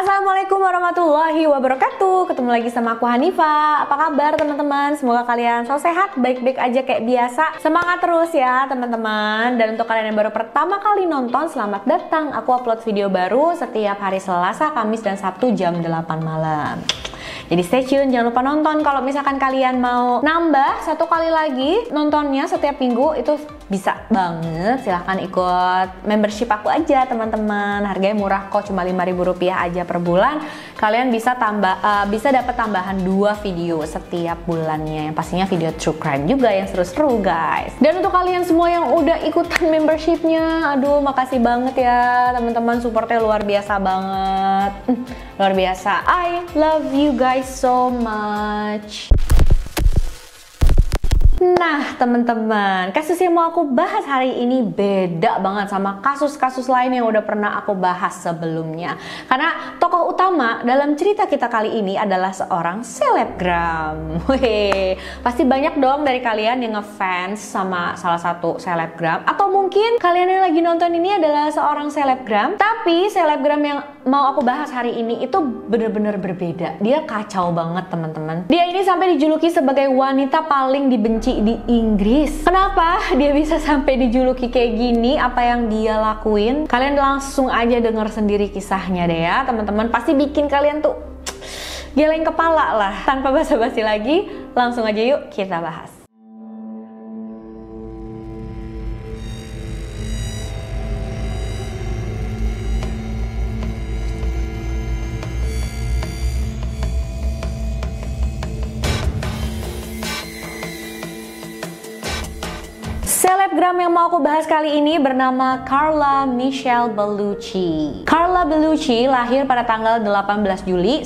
Assalamualaikum warahmatullahi wabarakatuh. Ketemu lagi sama aku Hanifa. Apa kabar teman-teman? Semoga kalian selalu sehat, baik-baik aja kayak biasa. Semangat terus ya teman-teman. Dan untuk kalian yang baru pertama kali nonton, selamat datang. Aku upload video baru setiap hari Selasa, Kamis, dan Sabtu jam 8 malam. Jadi stay tune, jangan lupa nonton. Kalau misalkan kalian mau nambah satu kali lagi nontonnya setiap minggu, itu bisa banget. Silahkan ikut membership aku aja teman-teman. Harganya murah kok, cuma Rp5.000 aja per bulan. Kalian bisa dapat tambahan 2 video setiap bulannya. Yang pastinya video true crime juga yang seru-seru guys. Dan untuk kalian semua yang udah ikutan membershipnya, aduh makasih banget ya teman-teman, supportnya luar biasa banget. Luar biasa. I love you guys so much. Nah teman-teman, kasus yang mau aku bahas hari ini beda banget sama kasus-kasus lain yang udah pernah aku bahas sebelumnya. Karena tokoh utama dalam cerita kita kali ini adalah seorang selebgram. Wih, pasti banyak dong dari kalian yang ngefans sama salah satu selebgram. Atau mungkin kalian yang lagi nonton ini adalah seorang selebgram, tapi selebgram yang mau aku bahas hari ini itu bener-bener berbeda. Dia kacau banget teman-teman. Dia ini sampai dijuluki sebagai wanita paling dibenci di Inggris. Kenapa dia bisa sampai dijuluki kayak gini? Apa yang dia lakuin? Kalian langsung aja denger sendiri kisahnya deh ya teman-teman. Pasti bikin kalian tuh geleng kepala lah. Tanpa basa-basi lagi, langsung aja yuk kita bahas. Selebgram yang mau aku bahas kali ini bernama Carla Michelle Bellucci. Carla Bellucci lahir pada tanggal 18 Juli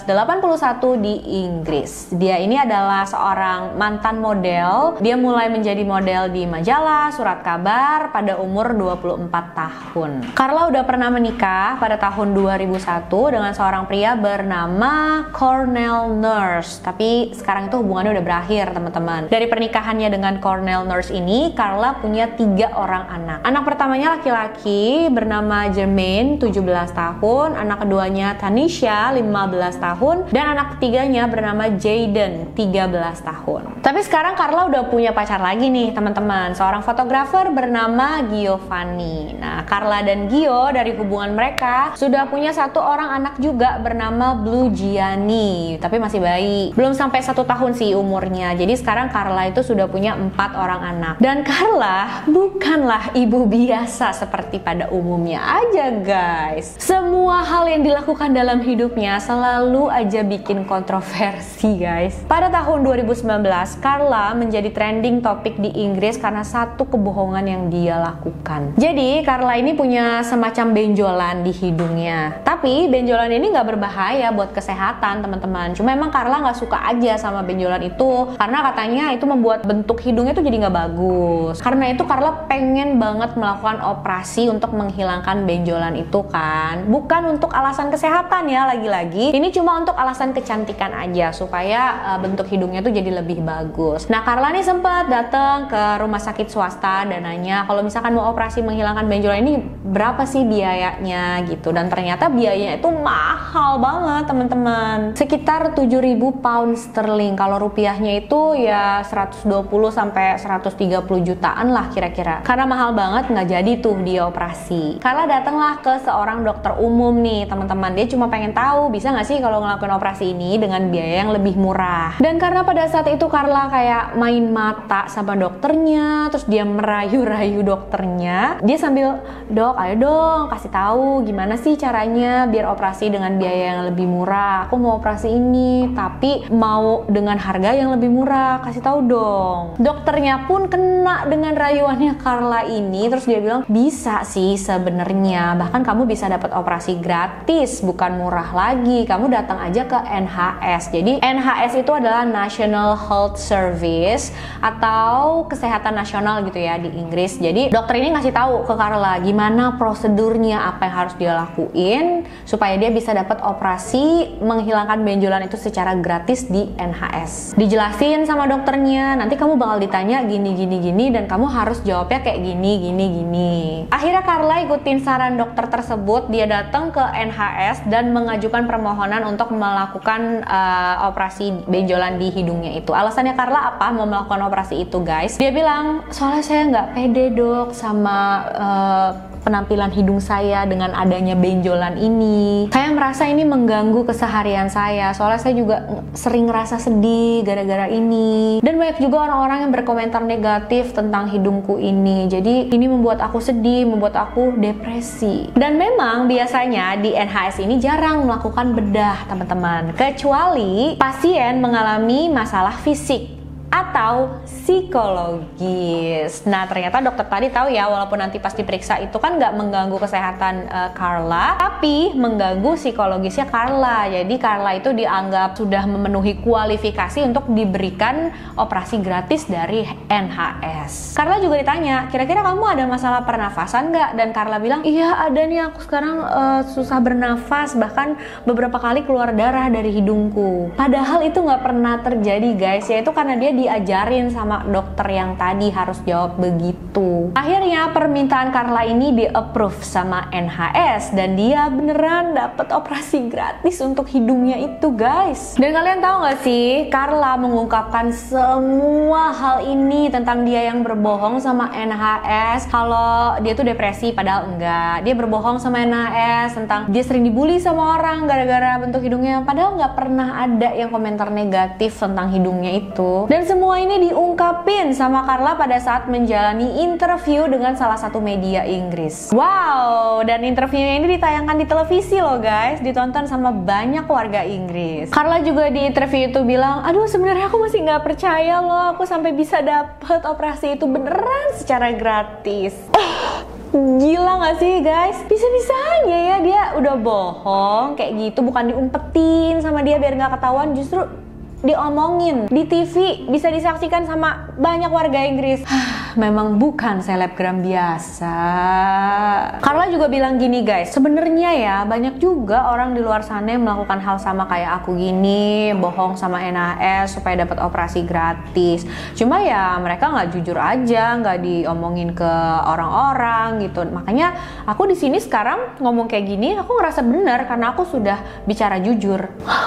1981 di Inggris. Dia ini adalah seorang mantan model. Dia mulai menjadi model di majalah, surat kabar pada umur 24 tahun. Carla udah pernah menikah pada tahun 2001 dengan seorang pria bernama Cornel Nurse. Tapi sekarang itu hubungannya udah berakhir teman-teman. Dari pernikahannya dengan Cornel Nurse ini, Carla punya 3 orang anak. Anak pertamanya laki-laki bernama Jermaine, 17 tahun. Anak keduanya Tanisha, 15 tahun. Dan anak ketiganya bernama Jaden, 13 tahun. Tapi sekarang Carla udah punya pacar lagi nih teman-teman. Seorang fotografer bernama Giovanni. Nah, Carla dan Gio dari hubungan mereka sudah punya 1 orang anak juga bernama Blue Gianni. Tapi masih bayi. Belum sampai 1 tahun sih umurnya. Jadi sekarang Carla itu sudah punya 4 orang anak. Dan Carla bukanlah ibu biasa seperti pada umumnya aja guys. Semua hal yang dilakukan dalam hidupnya selalu aja bikin kontroversi guys. Pada tahun 2019, Carla menjadi trending topik di Inggris karena satu kebohongan yang dia lakukan. Jadi Carla ini punya semacam benjolan di hidungnya. Tapi benjolan ini nggak berbahaya buat kesehatan teman-teman. Cuma emang Carla nggak suka aja sama benjolan itu karena katanya itu membuat bentuk hidungnya tuh jadi nggak bagus. Karena itu Carla pengen banget melakukan operasi untuk menghilangkan benjolan itu kan. Bukan untuk alasan kesehatan ya, lagi-lagi ini cuma untuk alasan kecantikan aja supaya bentuk hidungnya tuh jadi lebih bagus. Nah Carla nih sempat datang ke rumah sakit swasta dan nanya kalau misalkan mau operasi menghilangkan benjolan ini berapa sih biayanya gitu. Dan ternyata biayanya itu mahal banget teman-teman. Sekitar 7.000 pound sterling. Kalau rupiahnya itu ya 120 sampai 130 jutaan lah kira-kira. Karena mahal banget nggak jadi tuh dia operasi. Carla datanglah ke seorang dokter umum nih teman-teman. Dia cuma pengen tahu bisa nggak sih kalau ngelakuin operasi ini dengan biaya yang lebih murah. Dan karena pada saat itu Carla kayak main mata sama dokternya, terus dia merayu-rayu dokternya. Dia sambil, "Dok, ayo dong kasih tahu gimana sih caranya biar operasi dengan biaya yang lebih murah. Aku mau operasi ini tapi mau dengan harga yang lebih murah. Kasih tahu dong." Dokternya pun kena dengan rayuannya Carla ini, terus dia bilang bisa sih sebenarnya, bahkan kamu bisa dapat operasi gratis, bukan murah lagi. Kamu datang aja ke NHS. Jadi NHS itu adalah National Health Service atau kesehatan nasional gitu ya di Inggris. Jadi dokter ini ngasih tahu ke Carla gimana prosedurnya, apa yang harus dia lakuin supaya dia bisa dapat operasi menghilangkan benjolan itu secara gratis di NHS. Dijelasin sama dokternya, nanti kamu bakal ditanya gini dan dan kamu harus jawabnya kayak gini, gini, gini. Akhirnya Carla ikutin saran dokter tersebut. Dia datang ke NHS dan mengajukan permohonan untuk melakukan operasi benjolan di hidungnya itu. Alasannya Carla apa mau melakukan operasi itu, guys? Dia bilang, soalnya saya nggak pede dok sama penampilan hidung saya dengan adanya benjolan ini. Saya merasa ini mengganggu keseharian saya. Soalnya saya juga sering ngerasa sedih gara-gara ini. Dan banyak juga orang-orang yang berkomentar negatif tentang hidungku ini. Jadi ini membuat aku sedih, membuat aku depresi. Dan memang biasanya di NHS ini jarang melakukan bedah, teman-teman. Kecuali pasien mengalami masalah fisik atau psikologis. Nah, ternyata dokter tadi tahu ya, walaupun nanti pas diperiksa itu kan nggak mengganggu kesehatan Carla, tapi mengganggu psikologisnya Carla. Jadi Carla itu dianggap sudah memenuhi kualifikasi untuk diberikan operasi gratis dari NHS. Carla juga ditanya, kira-kira kamu ada masalah pernafasan nggak? Dan Carla bilang, iya ada nih, aku sekarang susah bernafas, bahkan beberapa kali keluar darah dari hidungku. Padahal itu nggak pernah terjadi, guys. Yaitu karena dia diajarin sama dokter yang tadi harus jawab begitu. Akhirnya permintaan Carla ini di-approve sama NHS dan dia beneran dapat operasi gratis untuk hidungnya itu, guys. Dan kalian tahu nggak sih, Carla mengungkapkan semua hal ini tentang dia yang berbohong sama NHS kalau dia tuh depresi, padahal enggak. Dia berbohong sama NHS tentang dia sering dibully sama orang gara-gara bentuk hidungnya, padahal nggak pernah ada yang komentar negatif tentang hidungnya itu. Dan semua ini diungkapin sama Carla pada saat menjalani interview dengan salah satu media Inggris. Wow, dan interviewnya ini ditayangkan di televisi loh, guys, ditonton sama banyak warga Inggris. Carla juga di interview itu bilang, aduh sebenarnya aku masih nggak percaya loh, aku sampai bisa dapet operasi itu beneran secara gratis. Gila gak sih, guys? Bisa-bisanya ya dia udah bohong kayak gitu, bukan diumpetin sama dia biar nggak ketahuan, justru diomongin di TV, bisa disaksikan sama banyak warga Inggris. Memang bukan selebgram biasa. Carla juga bilang gini, guys, sebenarnya ya banyak juga orang di luar sana yang melakukan hal sama kayak aku gini, bohong sama NHS supaya dapat operasi gratis. Cuma ya mereka nggak jujur aja, nggak diomongin ke orang-orang gitu. Makanya aku di sini sekarang ngomong kayak gini, aku ngerasa benar karena aku sudah bicara jujur.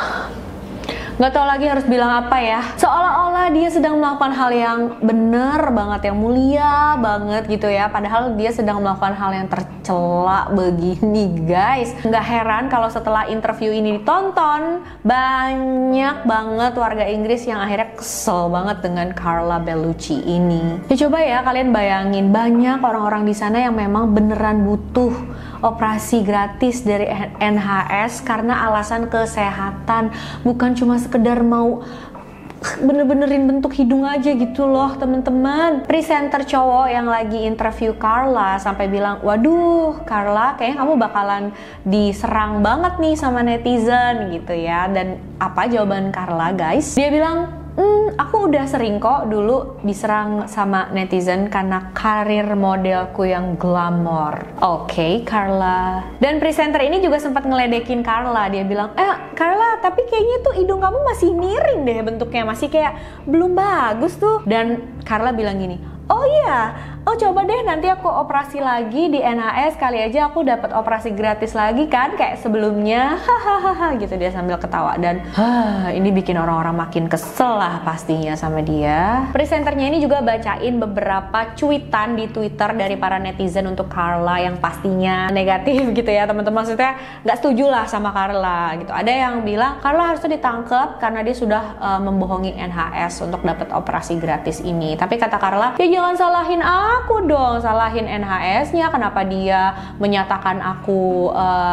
Gak tau lagi harus bilang apa ya. Seolah-olah dia sedang melakukan hal yang benar banget, yang mulia banget gitu ya. Padahal dia sedang melakukan hal yang tercela begini, guys. Gak heran kalau setelah interview ini ditonton, banyak banget warga Inggris yang akhirnya kesel banget dengan Carla Bellucci ini. Ya coba ya kalian bayangin, banyak orang-orang di sana yang memang beneran butuh operasi gratis dari NHS karena alasan kesehatan, bukan cuma sekedar mau bener-benerin bentuk hidung aja gitu loh, teman-teman. Presenter cowok yang lagi interview Carla sampai bilang, waduh Carla, kayaknya kamu bakalan diserang banget nih sama netizen gitu ya. Dan apa jawaban Carla, guys? Dia bilang, aku udah sering kok dulu diserang sama netizen karena karir modelku yang glamor. Oke, Carla. Dan presenter ini juga sempat ngeledekin Carla. Dia bilang, Carla, tapi kayaknya tuh hidung kamu masih miring deh bentuknya, masih kayak belum bagus tuh. Dan Carla bilang gini, oh iya, coba deh nanti aku operasi lagi di NHS, kali aja aku dapat operasi gratis lagi kan kayak sebelumnya, hahaha gitu dia sambil ketawa. Dan ini bikin orang-orang makin kesel lah pastinya sama dia. Presenternya ini juga bacain beberapa cuitan di Twitter dari para netizen untuk Carla yang pastinya negatif gitu ya, teman-teman. Maksudnya nggak setuju lah sama Carla gitu. Ada yang bilang Carla harusnya ditangkap karena dia sudah membohongi NHS untuk dapat operasi gratis ini. Tapi kata Carla, ya jangan salahin aku dong, salahin NHS-nya. Kenapa dia menyatakan aku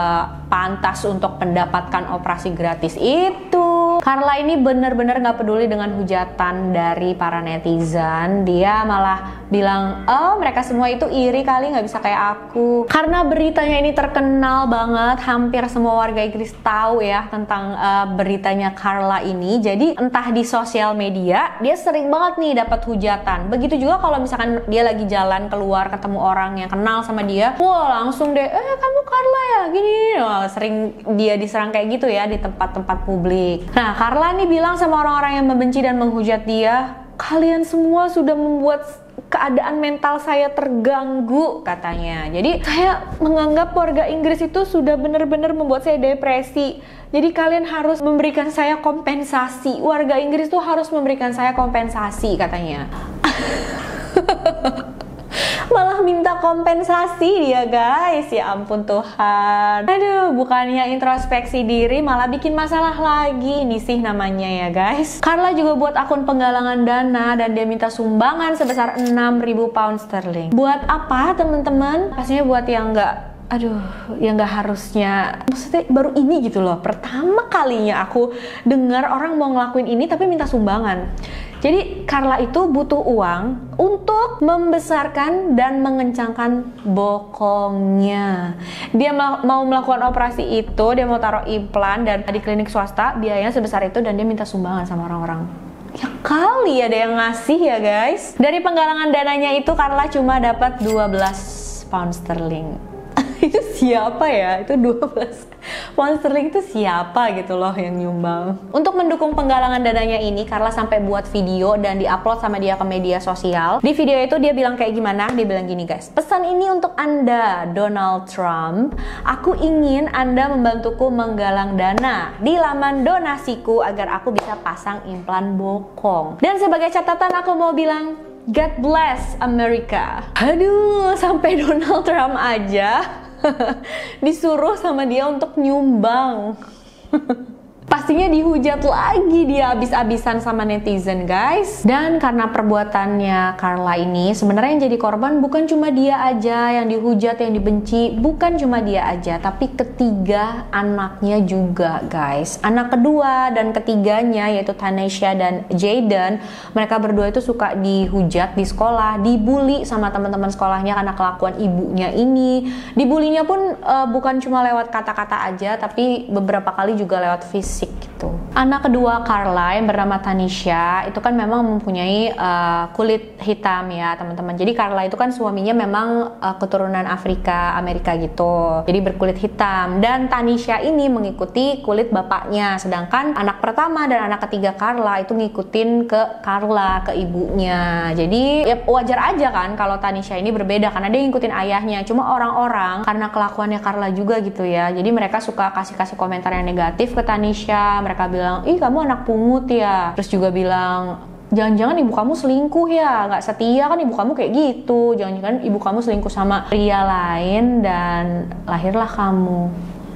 pantas untuk mendapatkan operasi gratis itu? Carla ini bener-bener gak peduli dengan hujatan dari para netizen. Dia malah bilang, mereka semua itu iri kali, gak bisa kayak aku. Karena beritanya ini terkenal banget, hampir semua warga Inggris tahu ya tentang beritanya Carla ini. Jadi entah di sosial media, dia sering banget nih dapat hujatan. Begitu juga kalau misalkan dia lagi jalan keluar ketemu orang yang kenal sama dia, wah langsung deh, kamu Carla ya gini. Wah, sering dia diserang kayak gitu ya di tempat-tempat publik. Nah, Carla nih bilang sama orang-orang yang membenci dan menghujat dia, kalian semua sudah membuat keadaan mental saya terganggu katanya. Jadi saya menganggap warga Inggris itu sudah benar-benar membuat saya depresi. Jadi kalian harus memberikan saya kompensasi. Warga Inggris tuh harus memberikan saya kompensasi katanya. Malah minta kompensasi dia guys, ya ampun Tuhan. Aduh, bukannya introspeksi diri malah bikin masalah lagi. Ini sih namanya ya guys. Carla juga buat akun penggalangan dana dan dia minta sumbangan sebesar 6.000 pound sterling. Buat apa teman-teman? Pastinya buat yang yang nggak harusnya. Maksudnya baru ini gitu loh, pertama kalinya aku dengar orang mau ngelakuin ini tapi minta sumbangan. Jadi Carla itu butuh uang untuk membesarkan dan mengencangkan bokongnya. Dia mau melakukan operasi itu, dia mau taruh implan dan di klinik swasta, biayanya sebesar itu dan dia minta sumbangan sama orang-orang. Ya kali ada yang ngasih ya guys. Dari penggalangan dananya itu Carla cuma dapat 12 pound sterling. Itu siapa ya? Itu 12 pound sterling itu siapa gitu loh yang nyumbang. Untuk mendukung penggalangan dananya ini, Carla sampai buat video dan diupload sama dia ke media sosial. Di video itu dia bilang kayak gimana? Dia bilang gini guys, pesan ini untuk Anda Donald Trump. Aku ingin Anda membantuku menggalang dana di laman donasiku agar aku bisa pasang implan bokong. Dan sebagai catatan aku mau bilang, God bless America. Aduh, sampai Donald Trump aja disuruh sama dia untuk nyumbang. Pastinya dihujat lagi dia abis-abisan sama netizen guys. Dan karena perbuatannya Carla ini, sebenarnya yang jadi korban bukan cuma dia aja yang dihujat, yang dibenci. Bukan cuma dia aja, tapi ketiga anaknya juga guys. Anak kedua dan ketiganya yaitu Tanisha dan Jayden, mereka berdua itu suka dihujat di sekolah, dibully sama teman-teman sekolahnya karena kelakuan ibunya ini. Dibulinya pun bukan cuma lewat kata-kata aja, tapi beberapa kali juga lewat fisik gitu. Anak kedua Carla yang bernama Tanisha itu kan memang mempunyai kulit hitam ya teman-teman. Jadi Carla itu kan suaminya memang keturunan Afrika Amerika gitu, jadi berkulit hitam. Dan Tanisha ini mengikuti kulit bapaknya, sedangkan anak pertama dan anak ketiga Carla itu ngikutin ke Carla, ke ibunya. Jadi ya wajar aja kan kalau Tanisha ini berbeda karena dia ngikutin ayahnya. Cuma orang-orang karena kelakuannya Carla juga gitu ya, jadi mereka suka kasih komentar yang negatif ke Tanisha. Mereka bilang, ih kamu anak pungut ya. Terus juga bilang, jangan-jangan ibu kamu selingkuh ya, nggak setia kan ibu kamu kayak gitu. Jangan-jangan ibu kamu selingkuh sama pria lain dan lahirlah kamu.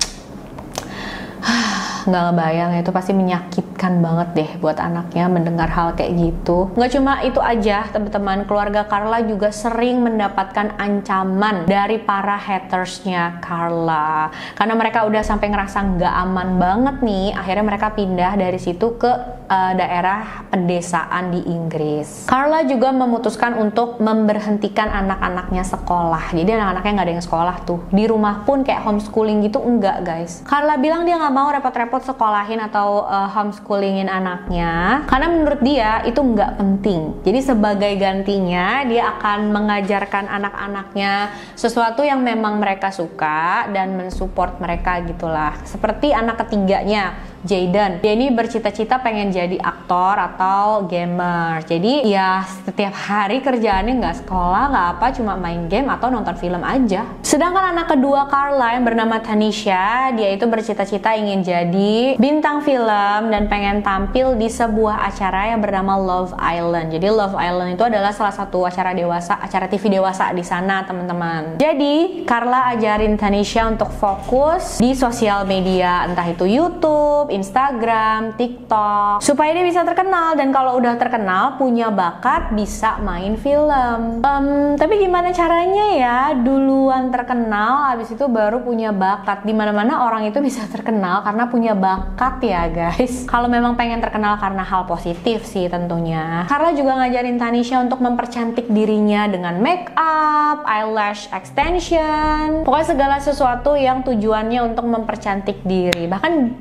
Nggak ngebayang, itu pasti menyakitkan banget deh buat anaknya mendengar hal kayak gitu. Nggak cuma itu aja teman-teman, keluarga Carla juga sering mendapatkan ancaman dari para hatersnya Carla karena mereka udah sampai ngerasa nggak aman banget nih. Akhirnya mereka pindah dari situ ke daerah pedesaan di Inggris. Carla juga memutuskan untuk memberhentikan anak-anaknya sekolah. Jadi anak-anaknya nggak ada yang sekolah tuh. Di rumah pun kayak homeschooling gitu enggak guys. Carla bilang dia nggak mau repot-repot sekolahin atau homeschoolingin anaknya karena menurut dia itu nggak penting. Jadi sebagai gantinya dia akan mengajarkan anak-anaknya sesuatu yang memang mereka suka dan mensupport mereka gitulah. Seperti anak ketiganya Jayden, dia ini bercita-cita pengen jadi aktor atau gamer. Jadi ya setiap hari kerjaannya nggak sekolah, nggak apa, cuma main game atau nonton film aja. Sedangkan anak kedua Carla yang bernama Tanisha, dia itu bercita-cita ingin jadi bintang film dan pengen tampil di sebuah acara yang bernama Love Island. Jadi Love Island itu adalah salah satu acara dewasa, acara TV dewasa di sana teman-teman. Jadi Carla ajarin Tanisha untuk fokus di sosial media, entah itu YouTube, Instagram, TikTok, supaya dia bisa terkenal. Dan kalau udah terkenal, punya bakat, bisa main film. Tapi gimana caranya ya? Duluan terkenal, habis itu baru punya bakat. Dimana-mana orang itu bisa terkenal karena punya bakat ya guys. Kalau memang pengen terkenal karena hal positif sih tentunya. Carla juga ngajarin Tanisha untuk mempercantik dirinya dengan make up, eyelash extension, pokoknya segala sesuatu yang tujuannya untuk mempercantik diri. Bahkan bukan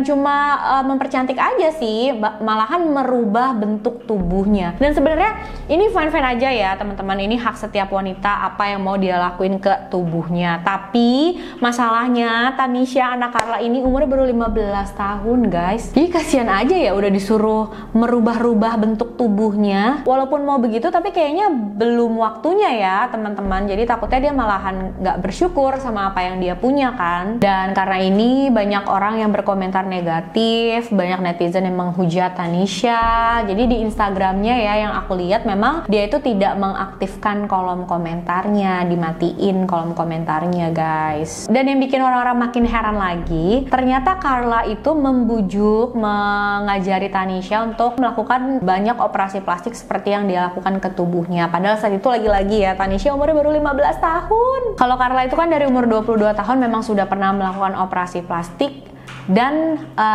cuma mempercantik aja sih, malahan merubah bentuk tubuhnya. Dan sebenarnya ini fine-fine aja ya teman-teman, ini hak setiap wanita apa yang mau dia lakuin ke tubuhnya. Tapi masalahnya Tanisha anak Carla ini umurnya baru 15 tahun guys. Jadi kasihan aja ya udah disuruh merubah-rubah bentuk tubuhnya. Walaupun mau begitu tapi kayaknya belum waktunya ya teman-teman. Jadi takutnya dia malahan nggak bersyukur sama apa yang dia punya kan. Dan karena ini banyak orang yang berkomentar negatif, banyak netizen yang menghujat Tanisha. Jadi di Instagramnya ya yang aku lihat memang dia itu tidak mengaktifkan kolom komentarnya, dimatiin kolom komentarnya guys. Dan yang bikin orang-orang makin heran lagi, ternyata Carla itu membujuk, mengajari Tanisha untuk melakukan banyak operasi plastik seperti yang dia lakukan ke tubuhnya. Padahal saat itu lagi-lagi ya Tanisha umurnya baru 15 tahun. Kalau Carla itu kan dari umur 22 tahun memang sudah pernah melakukan operasi plastik dan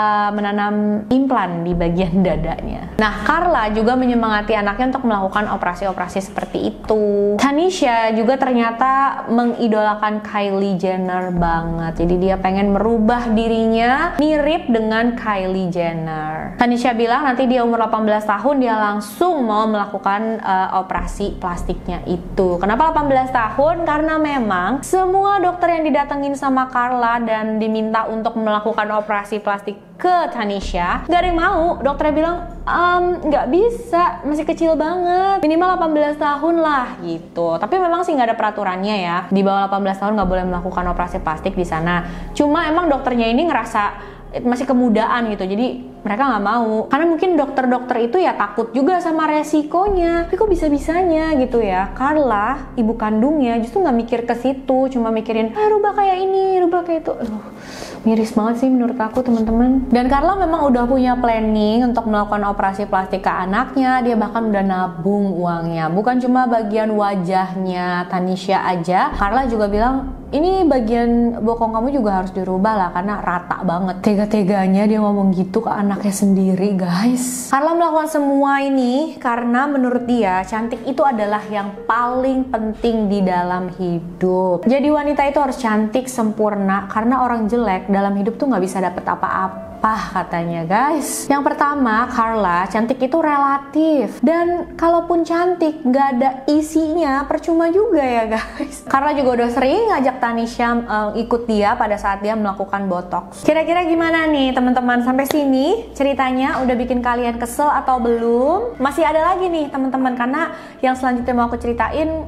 menanam implan di bagian dadanya. Nah, Carla juga menyemangati anaknya untuk melakukan operasi-operasi seperti itu. Tanisha juga ternyata mengidolakan Kylie Jenner banget. Jadi dia pengen merubah dirinya mirip dengan Kylie Jenner. Tanisha bilang nanti dia umur 18 tahun dia langsung mau melakukan operasi plastiknya itu. Kenapa 18 tahun? Karena memang semua dokter yang didatengin sama Carla dan diminta untuk melakukan operasi plastik ke Tanisha, gak ada yang mau. Dokternya bilang nggak bisa, masih kecil banget, minimal 18 tahun lah gitu. Tapi memang sih nggak ada peraturannya ya, di bawah 18 tahun nggak boleh melakukan operasi plastik di sana. Cuma emang dokternya ini ngerasa masih kemudaan gitu, jadi mereka nggak mau. Karena mungkin dokter-dokter itu ya takut juga sama resikonya. Tapi kok bisa-bisanya gitu ya, Carla, ibu kandungnya justru nggak mikir ke situ, cuma mikirin rubah kayak ini, rubah kayak itu. Miris banget sih menurut aku teman-teman. Dan Carla memang udah punya planning untuk melakukan operasi plastik ke anaknya. Dia bahkan udah nabung uangnya. Bukan cuma bagian wajahnya Tanisha aja, Carla juga bilang ini bagian bokong kamu juga harus dirubah lah karena rata banget. Tega-teganya dia ngomong gitu ke anaknya sendiri guys. Carla melakukan semua ini karena menurut dia cantik itu adalah yang paling penting di dalam hidup. Jadi wanita itu harus cantik sempurna karena orang jelek dalam hidup tuh nggak bisa dapet apa-apa katanya guys. Yang pertama, Carla, cantik itu relatif. Dan kalaupun cantik nggak ada isinya, percuma juga ya guys. Carla juga udah sering ngajak Tanisha ikut dia pada saat dia melakukan botox. Kira-kira gimana nih teman-teman? Sampai sini ceritanya udah bikin kalian kesel atau belum? Masih ada lagi nih teman-teman, karena yang selanjutnya mau aku ceritain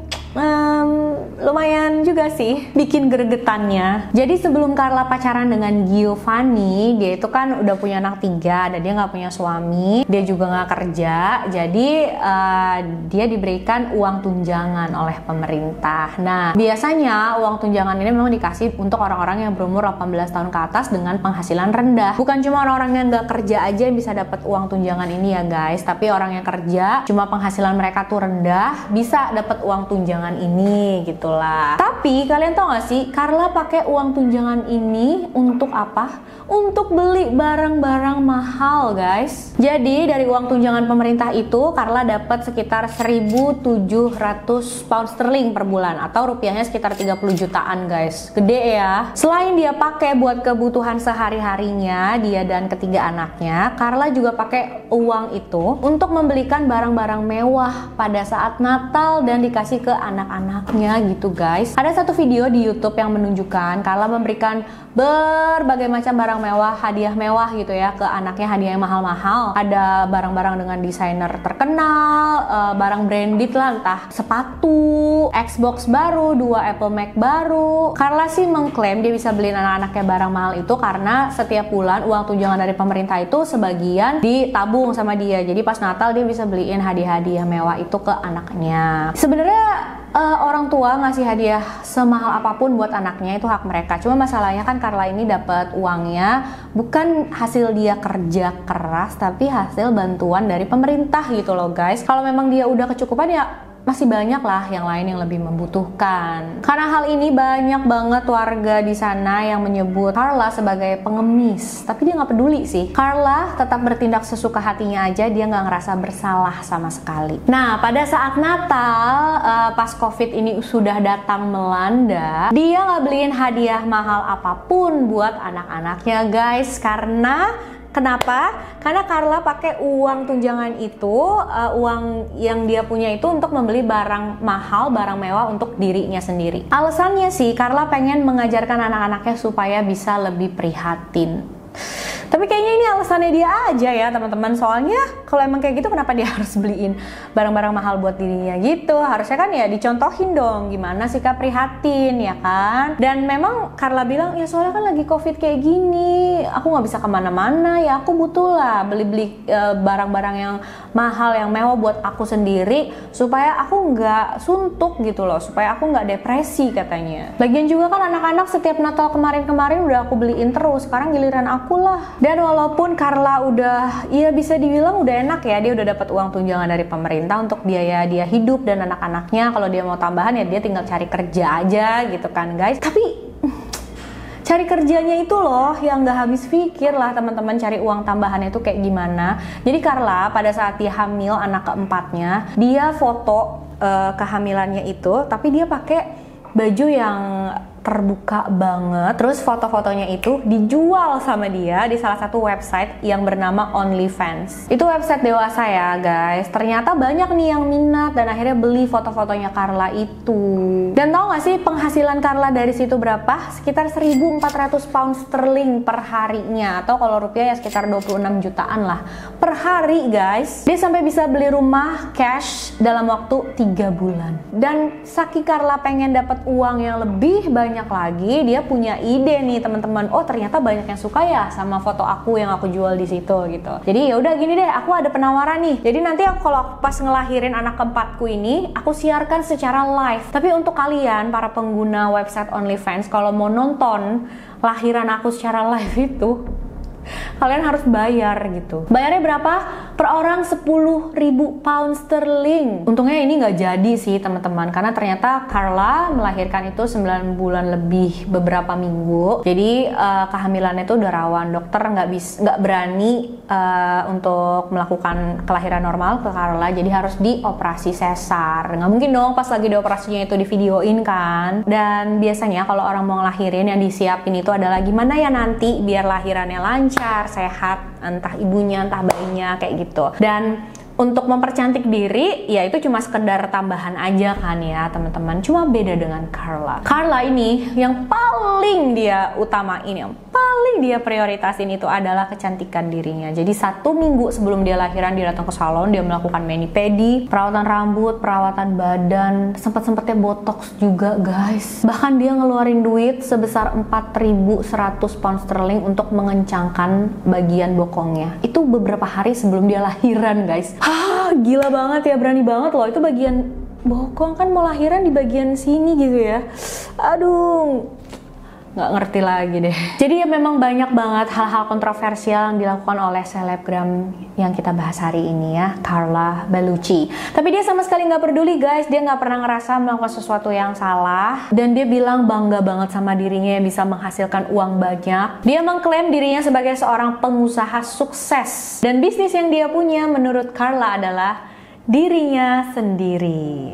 lumayan juga sih bikin gregetannya. Jadi sebelum Carla pacaran dengan Giovanni, dia itu kan udah punya anak 3 dan dia nggak punya suami, dia juga nggak kerja. Jadi dia diberikan uang tunjangan oleh pemerintah. Nah biasanya uang tunjangan ini memang dikasih untuk orang-orang yang berumur 18 tahun ke atas dengan penghasilan rendah. Bukan cuma orang-orang yang nggak kerja aja yang bisa dapat uang tunjangan ini ya guys, tapi orang yang kerja cuma penghasilan mereka tuh rendah bisa dapat uang tunjangan ini gitulah. Tapi kalian tau gak sih Carla pakai uang tunjangan ini untuk apa? Untuk beli barang-barang mahal guys. Jadi dari uang tunjangan pemerintah itu Carla dapat sekitar 1.700 pound sterling per bulan atau rupiahnya sekitar 30 jutaan guys. Gede ya. Selain dia pakai buat kebutuhan sehari-harinya dia dan ketiga anaknya, Carla juga pakai uang itu untuk membelikan barang-barang mewah pada saat Natal dan dikasih ke anak-anaknya gitu guys. Ada satu video di YouTube yang menunjukkan Carla memberikan berbagai macam barang mewah, hadiah mewah gitu ya ke anaknya, hadiah yang mahal-mahal. Ada barang-barang dengan desainer terkenal, barang branded lah, entah sepatu, Xbox baru, 2 Apple Mac baru. Carla sih mengklaim dia bisa beliin anak-anaknya barang mahal itu karena setiap bulan uang tunjangan dari pemerintah itu sebagian ditabung sama dia. Jadi pas Natal dia bisa beliin hadiah-hadiah mewah itu ke anaknya. Sebenarnya orang tua ngasih hadiah semahal apapun buat anaknya itu hak mereka. Cuma masalahnya kan Carla ini dapat uangnya bukan hasil dia kerja keras, tapi hasil bantuan dari pemerintah gitu loh guys. Kalau memang dia udah kecukupan ya masih banyak lah yang lain yang lebih membutuhkan. Karena hal ini banyak banget warga di sana yang menyebut Carla sebagai pengemis, tapi dia nggak peduli sih. Carla tetap bertindak sesuka hatinya aja, dia nggak ngerasa bersalah sama sekali. Nah, pada saat Natal, pas COVID ini sudah datang melanda, dia nggak beliin hadiah mahal apapun buat anak-anaknya guys, karena kenapa? Karena Carla pakai uang tunjangan itu, uang yang dia punya itu untuk membeli barang mahal, barang mewah untuk dirinya sendiri. Alasannya sih, Carla pengen mengajarkan anak-anaknya supaya bisa lebih prihatin. Tapi kayaknya ini alasannya dia aja ya teman-teman. Soalnya kalau emang kayak gitu kenapa dia harus beliin barang-barang mahal buat dirinya gitu? Harusnya kan ya dicontohin dong gimana sikap prihatin ya kan. Dan memang Carla bilang ya soalnya kan lagi COVID kayak gini, aku nggak bisa kemana-mana ya, aku butuh lah beli-beli barang-barang yang mahal yang mewah buat aku sendiri supaya aku nggak suntuk gitu loh, supaya aku nggak depresi katanya. Lagian juga kan anak-anak setiap Natal kemarin-kemarin udah aku beliin terus, sekarang giliran aku lah. Dan walaupun Carla udah, ya bisa dibilang udah enak ya, dia udah dapat uang tunjangan dari pemerintah untuk biaya dia hidup dan anak-anaknya. Kalau dia mau tambahan ya dia tinggal cari kerja aja gitu kan guys. Tapi cari kerjanya itu loh yang gak habis pikir lah teman-teman, cari uang tambahannya itu kayak gimana. Jadi Carla pada saat dia hamil anak keempatnya, dia foto kehamilannya itu, tapi dia pakai baju yang terbuka banget. Terus foto-fotonya itu dijual sama dia di salah satu website yang bernama OnlyFans. Itu website dewasa ya guys. Ternyata banyak nih yang minat dan akhirnya beli foto-fotonya Carla itu. Dan tau gak sih penghasilan Carla dari situ berapa? Sekitar 1.400 pound sterling per harinya, atau kalau rupiah ya sekitar 26 jutaan lah per hari guys. Dia sampai bisa beli rumah cash dalam waktu 3 bulan. Dan saking Carla pengen dapat uang yang lebih banyak lagi, dia punya ide nih teman-teman. Oh ternyata banyak yang suka ya sama foto aku yang aku jual di situ gitu. Jadi ya udah gini deh, aku ada penawaran nih. Jadi nanti kalau pas ngelahirin anak keempatku ini, aku siarkan secara live. Tapi untuk kalian para pengguna website OnlyFans, kalau mau nonton lahiran aku secara live itu, kalian harus bayar gitu. Bayarnya berapa? Per orang 10.000 pound sterling. Untungnya ini nggak jadi sih teman-teman, karena ternyata Carla melahirkan itu 9 bulan lebih beberapa minggu. Jadi kehamilannya itu udah rawan. Dokter nggak berani untuk melakukan kelahiran normal ke Carla, jadi harus dioperasi sesar. Nggak mungkin dong pas lagi dioperasinya itu divideoin kan. Dan biasanya kalau orang mau ngelahirin yang disiapin itu adalah gimana ya nanti biar lahirannya lancar, sehat, entah ibunya entah bayinya kayak gitu. Dan untuk mempercantik diri ya itu cuma sekedar tambahan aja kan ya teman-teman. Cuma beda dengan Carla. Carla ini yang paling dia utamain, yang paling dia prioritasin itu adalah kecantikan dirinya. Jadi 1 minggu sebelum dia lahiran dia datang ke salon, dia melakukan mani-pedi, perawatan rambut, perawatan badan, sempat-sempatnya botox juga guys. Bahkan dia ngeluarin duit sebesar 4.100 pound sterling untuk mengencangkan bagian bokongnya. Itu beberapa hari sebelum dia lahiran guys. Gila banget ya, berani banget loh. Itu bagian bokong kan mau lahiran di bagian sini gitu ya. Aduh, nggak ngerti lagi deh. Jadi ya memang banyak banget hal-hal kontroversial yang dilakukan oleh selebgram yang kita bahas hari ini ya, Carla Bellucci. Tapi dia sama sekali nggak peduli guys. Dia nggak pernah ngerasa melakukan sesuatu yang salah. Dan dia bilang bangga banget sama dirinya yang bisa menghasilkan uang banyak. Dia mengklaim dirinya sebagai seorang pengusaha sukses. Dan bisnis yang dia punya menurut Carla adalah dirinya sendiri.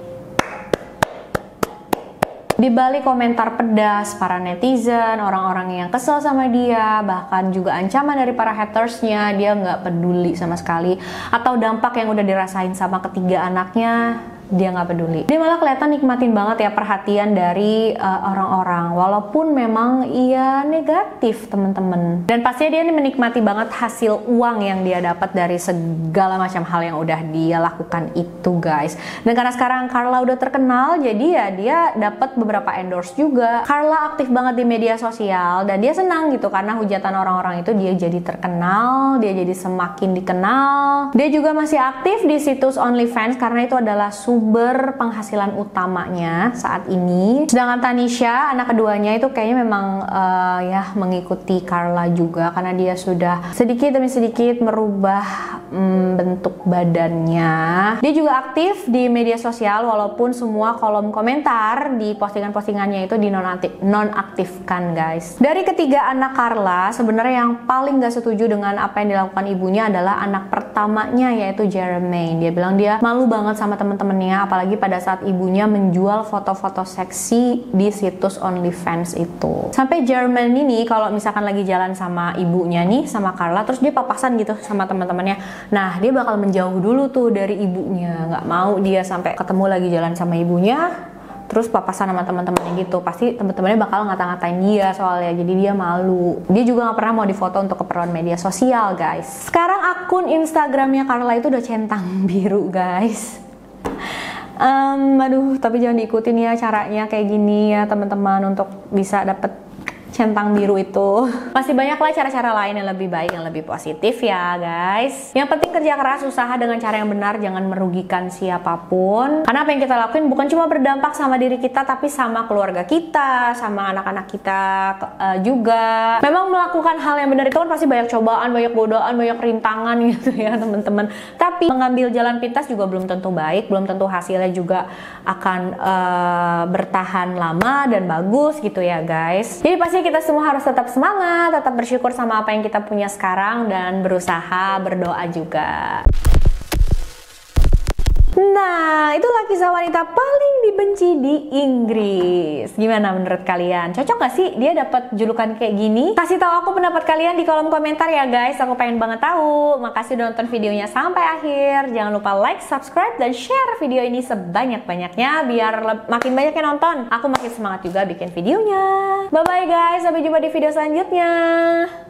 Di balik komentar pedas para netizen, orang-orang yang kesel sama dia, bahkan juga ancaman dari para hatersnya, dia nggak peduli sama sekali. Atau dampak yang udah dirasain sama ketiga anaknya, dia nggak peduli. Dia malah kelihatan nikmatin banget ya perhatian dari orang-orang, walaupun memang ia negatif temen-temen. Dan pastinya dia menikmati banget hasil uang yang dia dapat dari segala macam hal yang udah dia lakukan itu guys. Dan karena sekarang Carla udah terkenal, jadi ya dia dapat beberapa endorse juga. Carla aktif banget di media sosial dan dia senang gitu karena hujatan orang-orang itu dia jadi terkenal, dia jadi semakin dikenal. Dia juga masih aktif di situs OnlyFans karena itu adalah sumber sumber penghasilan utamanya saat ini. Sedangkan Tanisha, anak keduanya itu kayaknya memang ya mengikuti Carla juga karena dia sudah sedikit demi sedikit merubah bentuk badannya. Dia juga aktif di media sosial walaupun semua kolom komentar di postingan-postingannya itu dinonaktifkan, guys. Dari ketiga anak Carla, sebenarnya yang paling gak setuju dengan apa yang dilakukan ibunya adalah anak pertamanya, yaitu Jermaine. Dia bilang dia malu banget sama teman-temannya, apalagi pada saat ibunya menjual foto-foto seksi di situs OnlyFans itu. Sampai Jermaine ini kalau misalkan lagi jalan sama ibunya nih, sama Carla, terus dia papasan gitu sama teman-temannya. Nah, dia bakal menjauh dulu tuh dari ibunya, nggak mau dia sampai ketemu lagi jalan sama ibunya, terus papasan sama teman-temannya gitu. Pasti teman-temannya bakal ngata-ngatain dia soalnya, jadi dia malu. Dia juga nggak pernah mau difoto untuk keperluan media sosial, guys. Sekarang akun Instagramnya Carla itu udah centang biru, guys. Aduh, tapi jangan diikutin ya caranya kayak gini ya teman-teman untuk bisa dapet centang biru itu. Masih banyak lah cara-cara lain yang lebih baik, yang lebih positif ya guys. Yang penting kerja keras, usaha dengan cara yang benar, jangan merugikan siapapun. Karena apa yang kita lakuin bukan cuma berdampak sama diri kita, tapi sama keluarga kita, sama anak-anak kita juga. Memang melakukan hal yang benar itu kan pasti banyak cobaan, banyak godaan, banyak rintangan gitu ya teman-teman. Tapi mengambil jalan pintas juga belum tentu baik, belum tentu hasilnya juga akan bertahan lama dan bagus gitu ya guys. Jadi pasti kita semua harus tetap semangat, tetap bersyukur sama apa yang kita punya sekarang, dan berusaha berdoa juga. Nah, itulah kisah wanita paling dibenci di Inggris. Gimana menurut kalian? Cocok gak sih dia dapat julukan kayak gini? Kasih tahu aku pendapat kalian di kolom komentar ya guys. Aku pengen banget tahu. Makasih udah nonton videonya sampai akhir. Jangan lupa like, subscribe, dan share video ini sebanyak-banyaknya biar makin banyak yang nonton. Aku makin semangat juga bikin videonya. Bye-bye guys, sampai jumpa di video selanjutnya.